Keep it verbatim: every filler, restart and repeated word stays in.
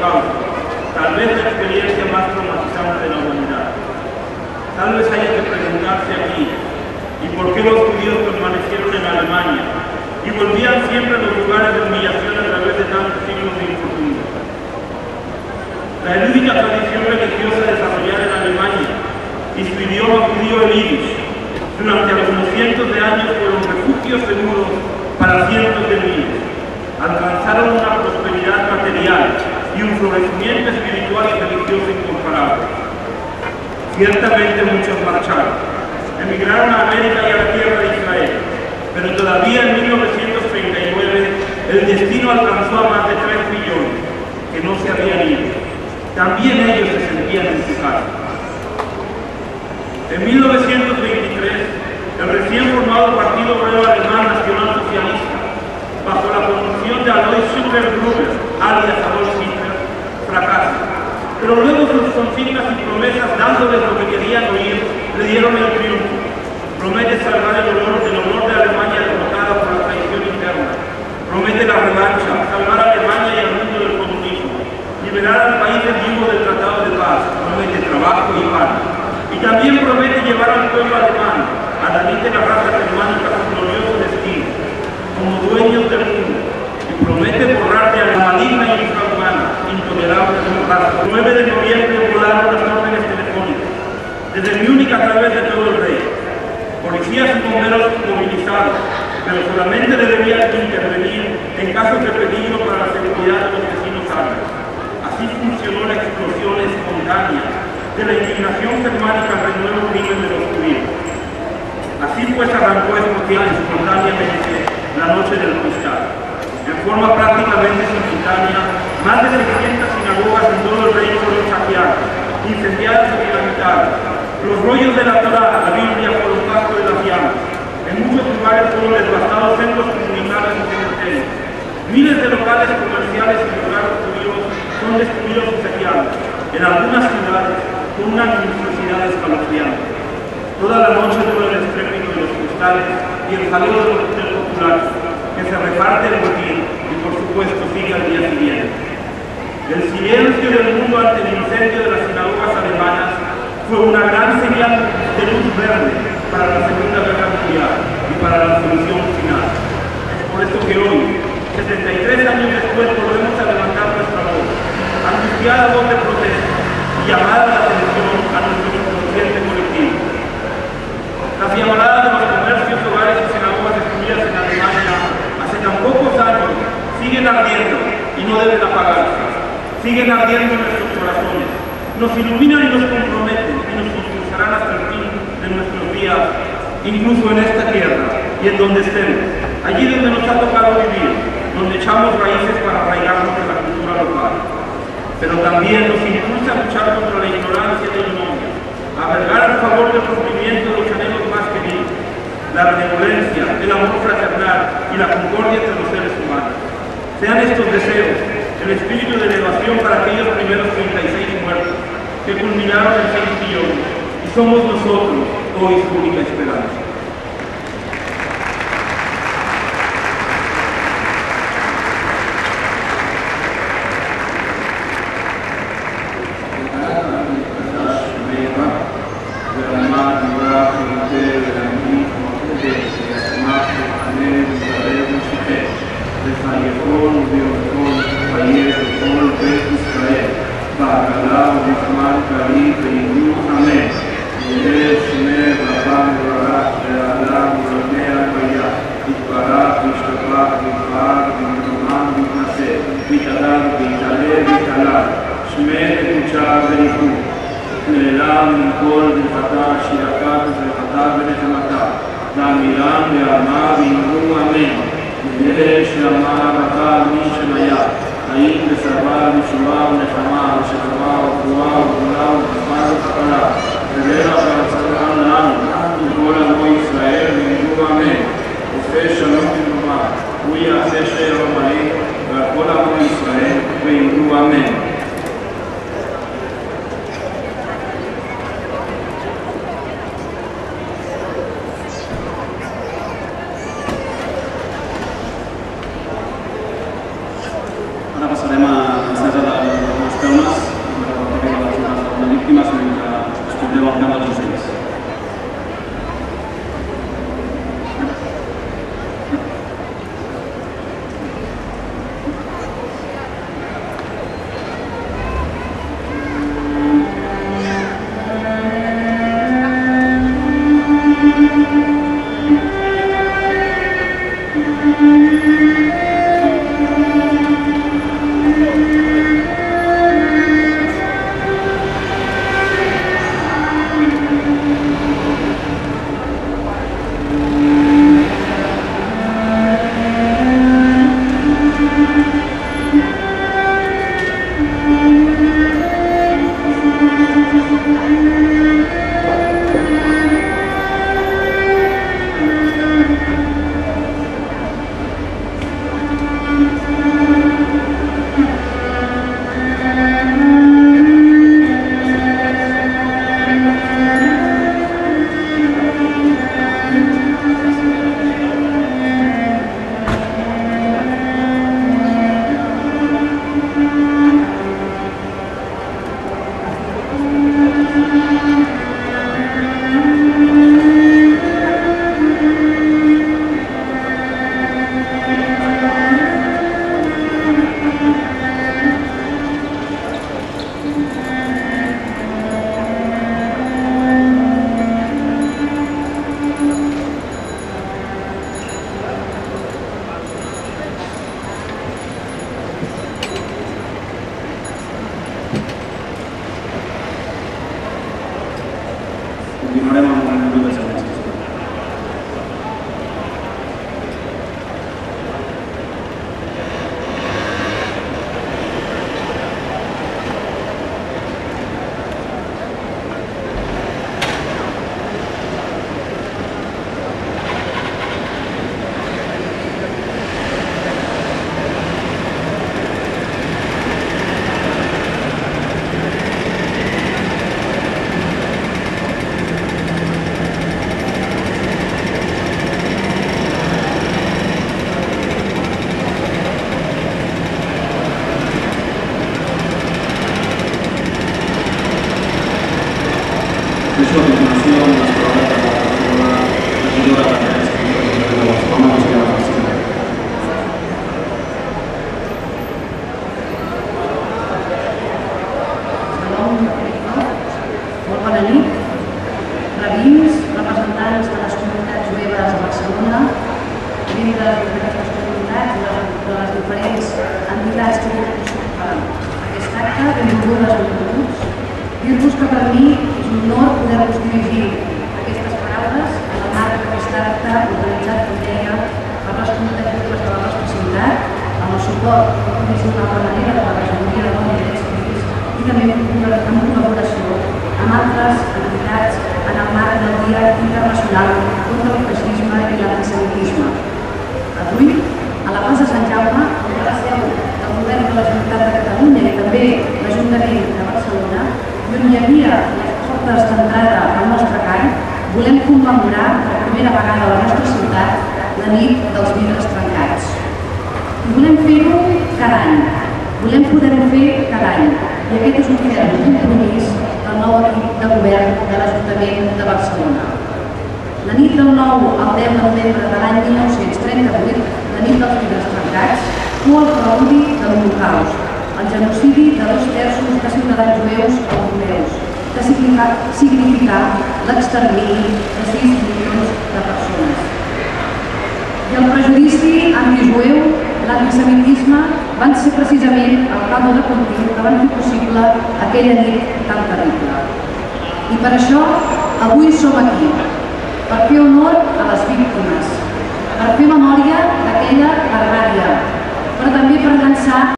holocausto, tal vez la experiencia más traumatizante de la humanidad. Tal vez haya que preguntarse aquí, ¿y por qué los judíos permanecieron en Alemania y volvían siempre a los lugares de humillación a través de tantos siglos de infortunio? La erudita tradición religiosa desarrollada en Alemania y su idioma judío el Yiddish durante algunos cientos de años fueron refugios seguros para cientos de miles. Alcanzaron una prosperidad material y un florecimiento espiritual y religioso incomparable. Ciertamente muchos marcharon, emigraron a América y a la tierra de Israel, pero todavía en mil novecientos treinta y nueve el destino alcanzó a más de tres millones que no se habían ido. También ellos se sentían en su casa. En mil novecientos veintitrés, el recién formado Partido Obrero Alemán Nacional Socialista, bajo la conducción de Alois Hitler-Gruber, alias Adolf Hitler, fracasa. Pero luego sus consignas y promesas, dándoles lo que querían oír, le dieron el triunfo. Promete salvar el honor, el honor de Alemania derrotada por la traición interna. Promete la revancha, salvar a Alemania y al mundo del comunismo, liberar al país en vivo del Tratado de Paz. Promete trabajo y pan. Y también promete llevar al pueblo alemán, a la elite de la raza germánica, su glorioso destino, como dueños del mundo. Y promete borrar de la maligna y infrahumana, intolerable democracia. El nueve de noviembre volaron las órdenes telefónicas, desde Múnich a través de todo el Reich. Policías y bomberos movilizados, pero solamente deberían intervenir en casos de peligro para la seguridad de los vecinos árabes. Así funcionó la explosión espontánea de la indignación germánica del nuevo crimen de los judíos. Así pues arrancó espontáneamente la noche del cristal. En forma prácticamente simultánea, más de seiscientas sinagogas en todo el reino fueron saqueadas, incendiadas y dinamitadas. Los rollos de la Torá, la Biblia, fueron pasto de las llamas. En muchos lugares fueron devastados centros comunitarios y cementerios. Miles de locales comerciales y lugares judíos son destruidos y saqueados. En algunas ciudades, con una luminosidad escalofriante. Toda la noche duró el estrépito de los cristales y el jaleo de los del popular, que se reparte el botín y por supuesto sigue al día siguiente. El silencio del mundo ante el incendio de las sinagogas alemanas fue una gran señal de luz verde para la Segunda Guerra Mundial y para la solución final. Es por eso que hoy, setenta y tres años después, volvemos a levantar nuestra voz, angustiada voz de protesta y llamada la atención a nuestro inconsciente colectivo. Las llamaradas de los comercios, hogares y sinagogas destruidas en Alemania hace tan pocos años siguen ardiendo y no deben apagarse. Siguen ardiendo en nuestros corazones, nos iluminan y nos comprometen y nos impulsarán hasta el fin de nuestros días, incluso en esta tierra y en donde estemos, allí donde nos ha tocado vivir, donde echamos raíces para arraigarnos en la cultura local. Pero también nos impulsa a luchar contra la ignorancia y la ignominia, a vergar a favor del cumplimiento de los anhelos más queridos, la benevolencia, el amor fraternal y la concordia entre los seres humanos. Sean estos deseos el espíritu de elevación para aquellos primeros treinta y seis muertos que culminaron en seis millones y somos nosotros hoy su única esperanza. Ahora pasarem a Dir-vos que per mi és un honor poder-vos dirigir aquestes paraules en el marc d'aquest acte organitzat, com deia, per les comunitats jueves de la nostra ciutat, amb el suport, com és una altra manera, de la regidoria de Dona i Drets Civils i també en col·laboració amb altres entitats en el marc del Dia Internacional contra el Feixisme i l'Antisemitisme. Avui, a la plaça Sant Jaume, on hi ha la seu del Govern de la Generalitat de Catalunya i també l'Ajuntament de Barcelona, i on hi havia les portes d'entrada al nostre cant, volem commemorar per primera vegada a la nostra ciutat la nit dels vidres trencats. I volem fer-ho cada any, volem poder-ho fer cada any, i aquest és un ferm compromís del nou equip de govern de l'Ajuntament de Barcelona. La nit del nou al deu de novembre de l'any mil nou-cents trenta-vuit, la nit dels vidres trencats, fou el preludi de l'Holocaust, el genocidi de dos terços de ciutadans jueus europeus, que significà l'extermini de sis milions de persones. I el prejudici antijueu, l'antisemitisme, van ser precisament el caldo de cultiu que van fer possible aquella nit tan terrible. I per això avui som aquí, per fer honor a les víctimes, per fer memòria d'aquella barbàrie, però també per llançar